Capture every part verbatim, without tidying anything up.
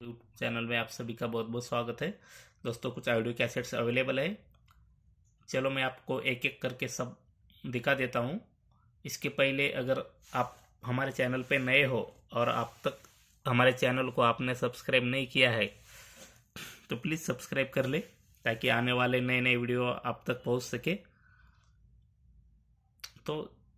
YouTube channel में आप सभी का बहुत बहुत स्वागत है। दोस्तों, कुछ ऑडियो कैसेट्स अवेलेबल है। चलो मैं आपको एक एक करके सब दिखा देता हूँ। इसके पहले अगर आप हमारे चैनल पे नए हो और आप तक हमारे चैनल को आपने सब्सक्राइब नहीं किया है तो प्लीज़ सब्सक्राइब कर ले, ताकि आने वाले नए नए वीडियो आप तक पहुँच सके। तो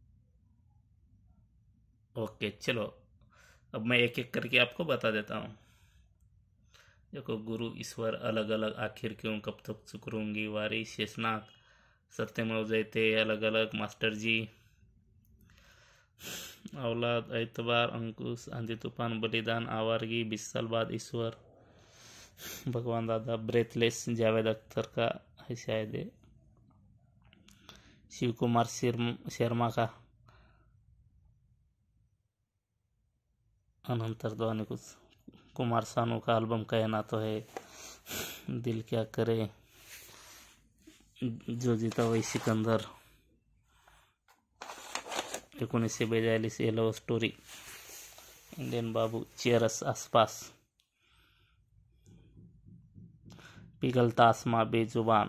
ओके, चलो अब मैं एक एक करके आपको बता देता हूँ। देखो, गुरु ईश्वर अलग अलग, आखिर क्यों, कब तक चुप रहूंगी, वारी, शेषनाग, सत्यमेव जयते, अलग अलग, मास्टर जी, औलाद, एतबार, अंकुश, आंधी तूफान, बलिदान, आवारगी, बीस साल बाद ईश्वर, भगवान दादा, ब्रेथलेस, जावेद अख्तर का है शायद, शिव कुमार शर्मा का अनंतर ध्वनि, कुछ कुमार सानू का एल्बम कहना तो है, दिल क्या करे, जो जीता वही सिकंदर, एकोणीसशे बेचाळीस, ये लव स्टोरी, इंडियन बाबू, चेरस आसपास, पिघलता आसमां, बेजुबान,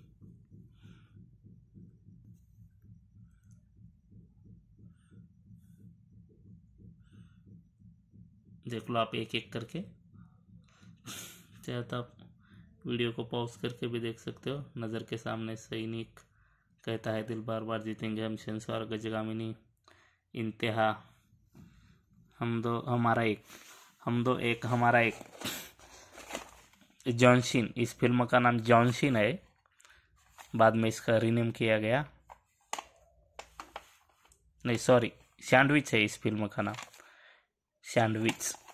देख लो आप एक एक करके। चाहे तो आप वीडियो को पॉज करके भी देख सकते हो। नज़र के सामने, सैनिक, कहता है दिल, बार बार जीतेंगे हम, संसार, गजगामिनी, इंतहा, हम दो हमारा एक, हम दो एक हमारा एक, जॉनशिन, इस फिल्म का नाम जॉनशिन है, बाद में इसका रीनेम किया गया, नहीं सॉरी, सैंडविच है इस फिल्म का नाम, सैंडविच।